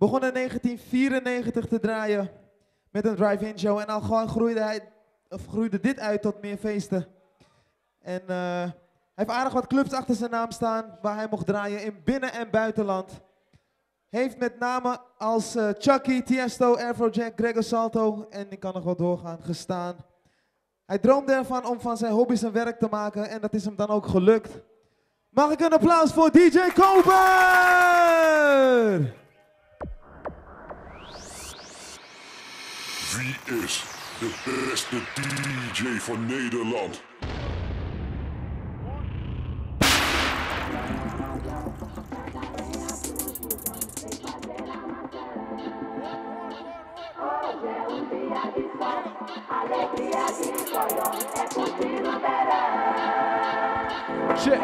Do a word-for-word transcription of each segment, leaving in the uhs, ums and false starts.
Begon in negentien vierennegentig te draaien met een drive-in show. En al gewoon groeide, hij, of groeide dit uit tot meer feesten. En uh, hij heeft aardig wat clubs achter zijn naam staan waar hij mocht draaien in binnen- en buitenland. Heeft met name als uh, Chucky, Tiesto, Afrojack, Gregor Salto en ik kan nog wat doorgaan, gestaan. Hij droomde ervan om van zijn hobby zijn werk te maken en dat is hem dan ook gelukt. Mag ik een applaus voor D J Koper! Wie is de beste D J van Nederland? Shit.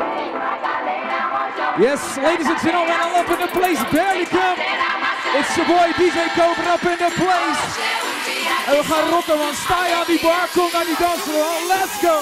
Yes, ladies and gentlemen, I'm up in the place, barely come. It's your boy D J Koper up in the place. En we gaan rocken, man. Sta je aan die bar, kom naar die dansvloer. Let's go.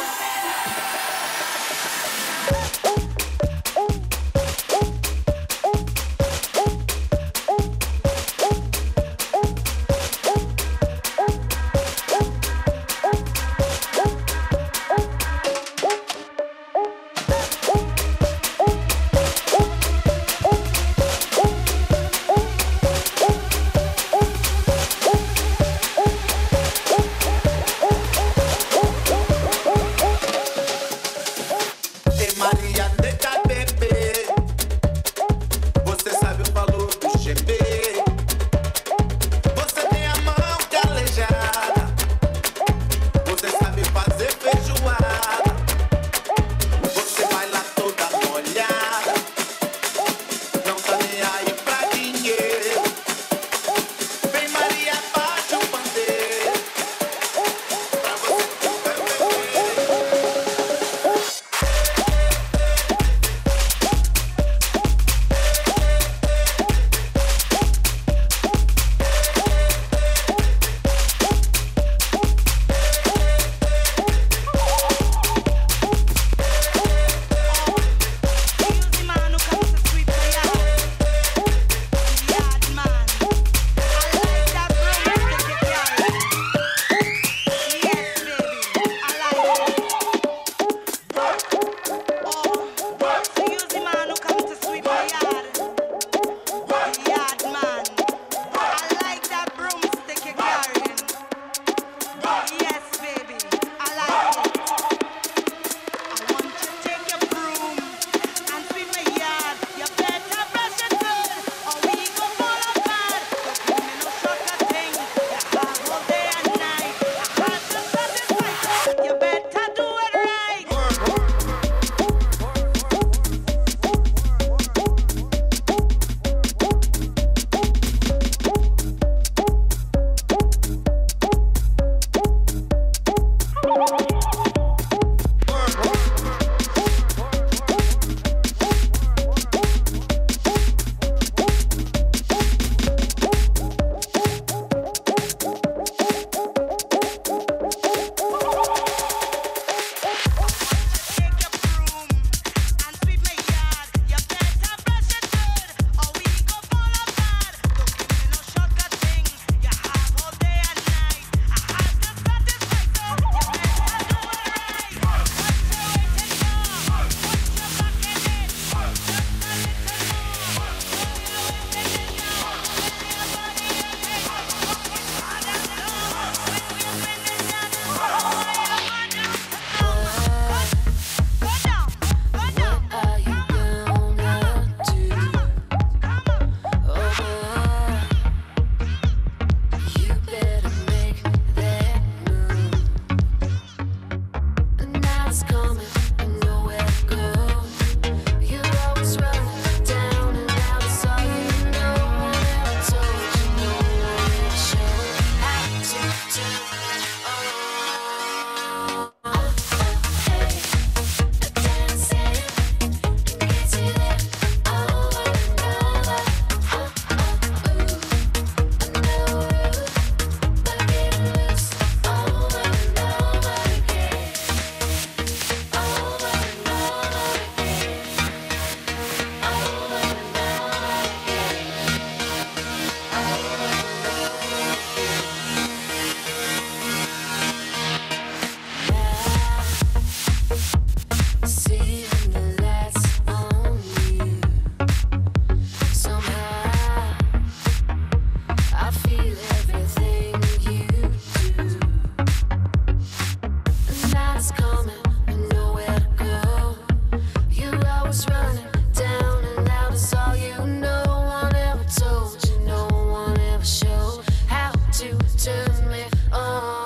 was running down and out. It's all you know. One ever told you, no one ever showed how to turn me on.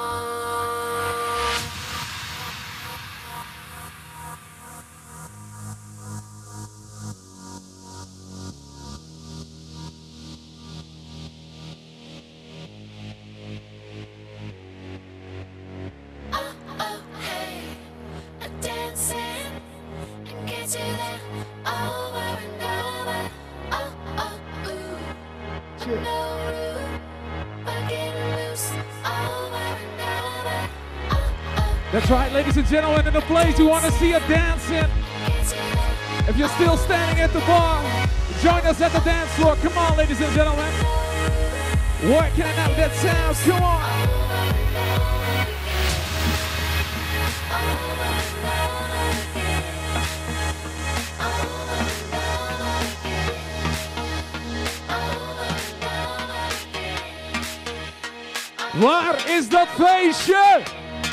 Oh, oh, hey, a dancing and get you there over and over. Oh, oh, ooh, no room for getting loose over and over. Oh, oh, That's right, ladies and gentlemen, in the place you want to see a dancing. get you there. If you're still standing at the bar, join us at the dance floor. Come on, ladies and gentlemen. Working it out that sound. Come on. Waar is dat feestje?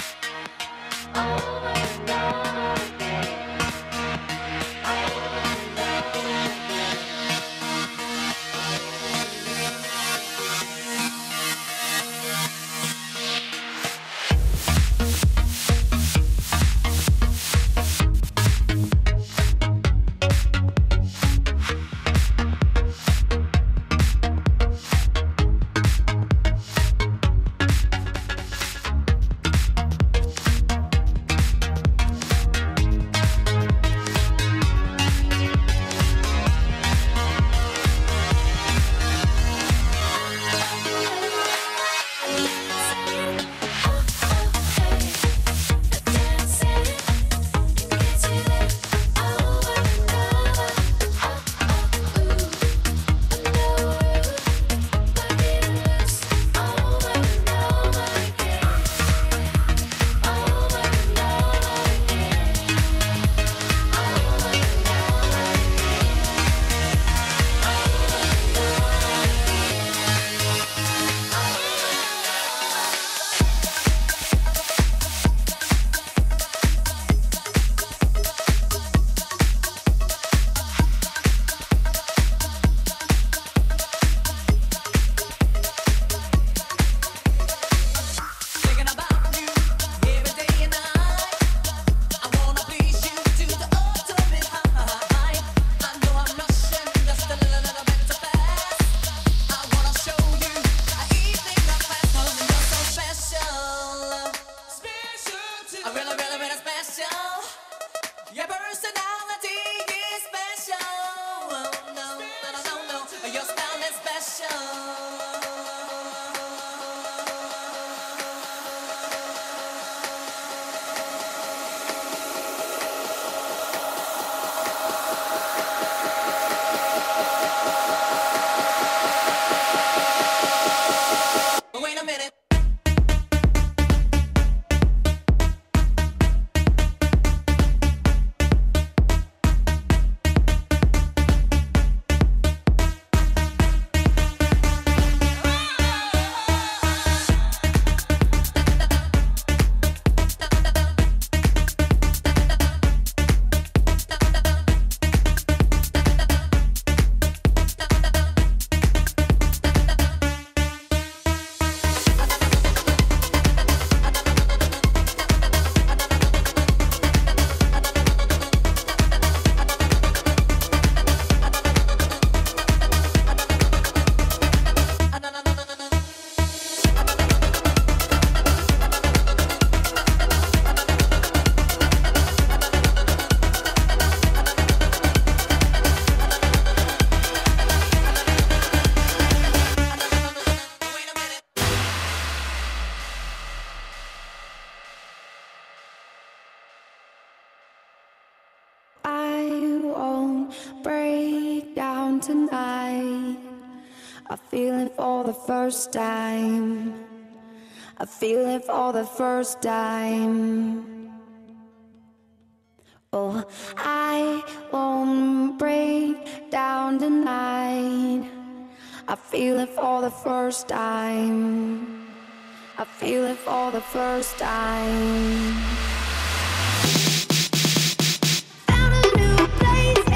tonight. I feel it for the first time. I feel it for the first time. Oh, I won't break down tonight. I feel it for the first time. I feel it for the first time. Found a new place.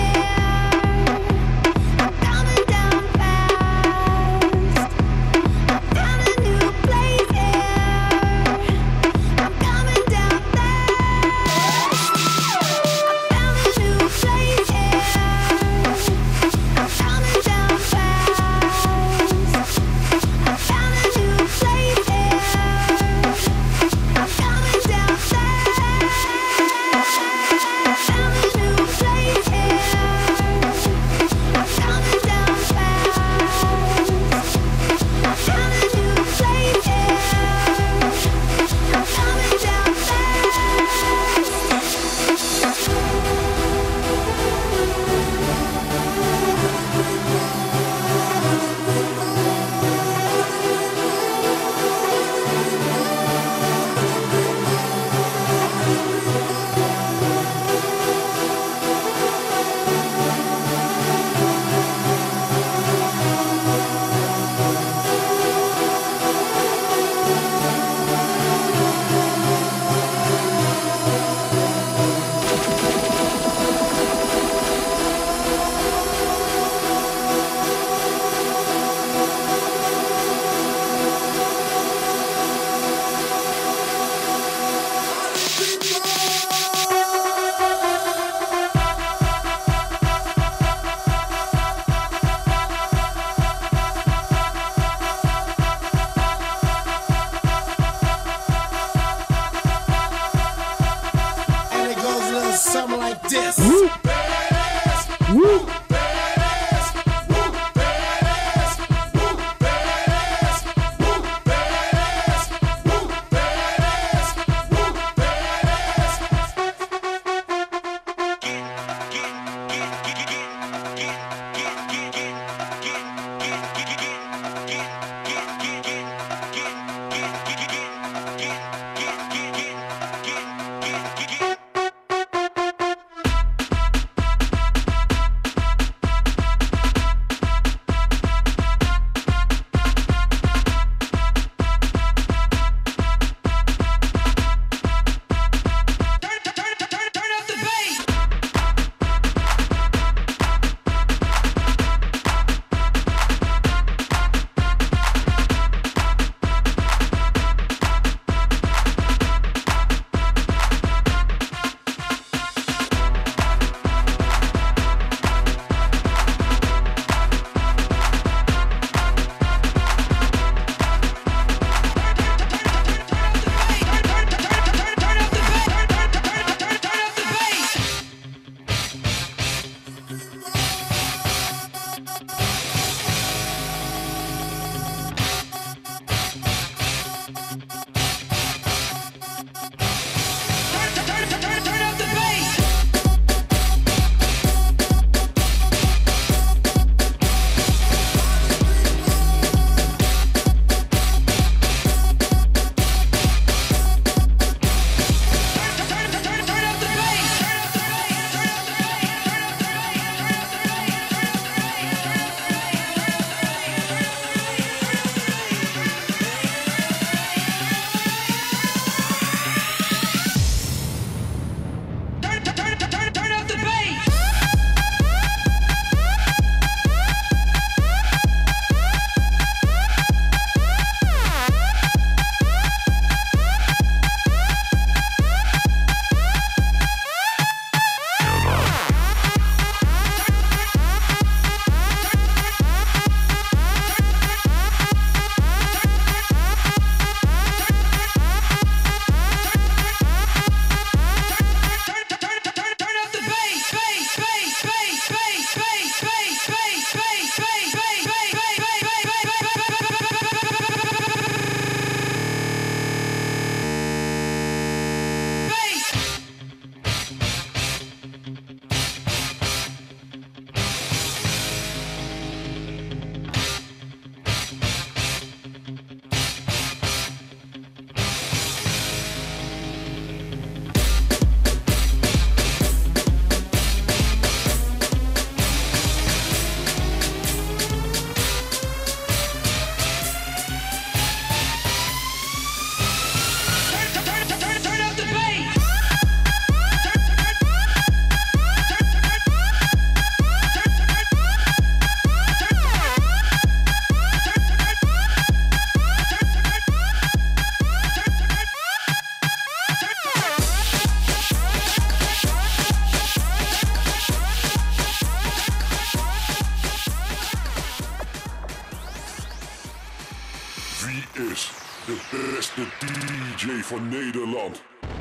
Wie is de beste D J van Nederland?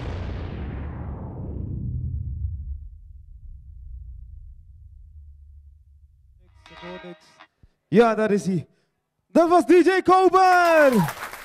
Ja, daar is hij. Dat was D J Kober!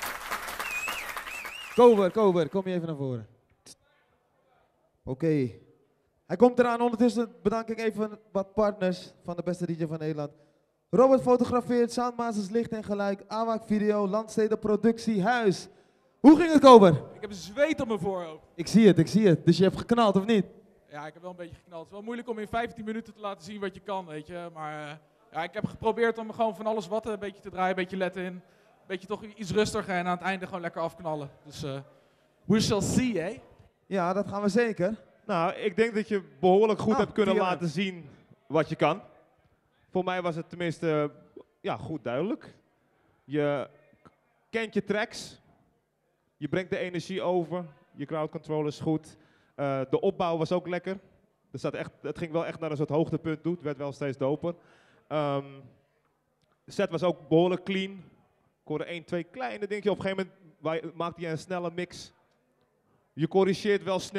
Kober, Kober, kom je even naar voren. Oké. Okay. Hij komt eraan. Ondertussen bedank ik even wat partners van de beste D J van Nederland. Robert fotografeert, Soundmasters licht en geluid, AWAC video, Landsteden productie, huis. Hoe ging het, Kober? Ik heb zweet op mijn voorhoofd. Ik zie het, ik zie het. Dus je hebt geknald, of niet? Ja, ik heb wel een beetje geknald. Het is wel moeilijk om in vijftien minuten te laten zien wat je kan, weet je. Maar uh, ja, ik heb geprobeerd om gewoon van alles wat een beetje te draaien, een beetje letten in. Een beetje toch iets rustiger en aan het einde gewoon lekker afknallen. Dus uh, we shall see, hè? Ja, dat gaan we zeker. Nou, ik denk dat je behoorlijk goed Ah, hebt kunnen Diana. laten zien wat je kan. Voor mij was het tenminste ja, goed duidelijk. Je kent je tracks. Je brengt de energie over. Je crowd control is goed. Uh, de opbouw was ook lekker. Er zat echt, het ging wel echt naar een soort hoogtepunt toe. Het werd wel steeds doper. Um, de set was ook behoorlijk clean. Ik hoorde één, twee kleine dingetjes. Op een gegeven moment maakte je een snelle mix. Je corrigeert wel snel.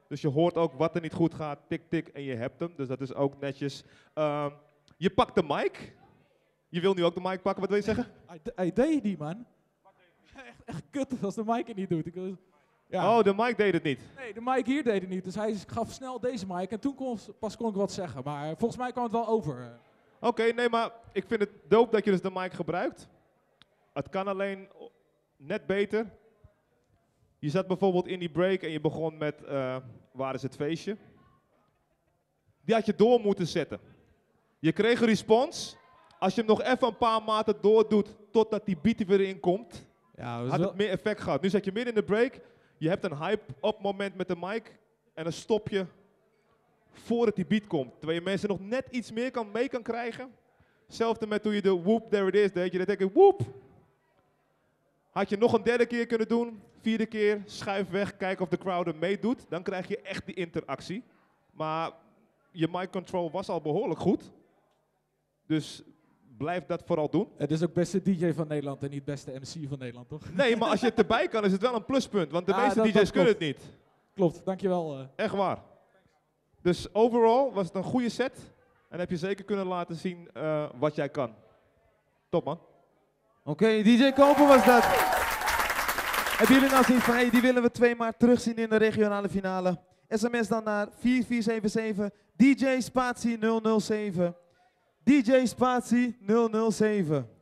Dus je hoort ook wat er niet goed gaat, tik tik en je hebt hem. Dus dat is ook netjes. Ehm, je pakt de mic. Je wil nu ook de mic pakken, wat wil je zeggen? Hij, de- hij deed het niet, man. Echt, echt kut als de mic het niet doet. Ik, was- ja. Oh, de mic deed het niet. Nee, de mic hier deed het niet. Dus hij gaf snel deze mic en toen kon, pas kon ik wat zeggen. Maar volgens mij kwam het wel over. Oké, nee, maar ik vind het dope dat je dus de mic gebruikt. Het kan alleen net beter. Je zat bijvoorbeeld in die break en je begon met, eh, waar is het feestje? Die had je door moeten zetten. Je kreeg een respons. Als je hem nog even een paar maten doordoet totdat die beat er weer in komt, Ja, dat had het meer effect gehad. Nu zat je midden in de break, je hebt een hype-up moment met de mic en dan stop je voordat die beat komt. Terwijl je mensen nog net iets meer kan, mee kan krijgen. Hetzelfde met toen je de whoop, there it is deed. Je dan denk ik, whoop. Had je nog een derde keer kunnen doen, vierde keer, schuif weg, kijken of de crowd er meedoet. Dan krijg je echt die interactie. Maar je mic control was al behoorlijk goed. Dus blijf dat vooral doen. Het is ook beste D J van Nederland en niet beste M C van Nederland, toch? Nee, maar als je het erbij kan, is het wel een pluspunt. Want de Ja, meeste dat- D J's dat kunnen het klopt. niet. Klopt, dankjewel. eh. Echt waar. Dus overall was het een goede set. En heb je zeker kunnen laten zien eh, wat jij kan. Top man. Oké, D J Koper was dat. Hebben jullie nou zoiets van, hey, die willen we twee maart terugzien in de regionale finale? S M S dan naar vier vier zeven zeven D J Spatie nul nul zeven. D J Spatie nul nul zeven.